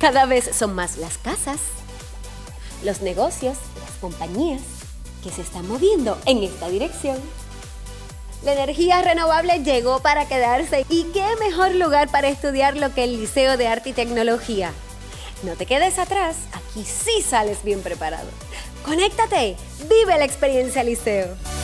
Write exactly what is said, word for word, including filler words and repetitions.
Cada vez son más las casas, los negocios, las compañías que se están moviendo en esta dirección. La energía renovable llegó para quedarse y qué mejor lugar para estudiar lo que el Liceo de Arte y Tecnología. No te quedes atrás, aquí sí sales bien preparado. Conéctate, vive la experiencia Liceo.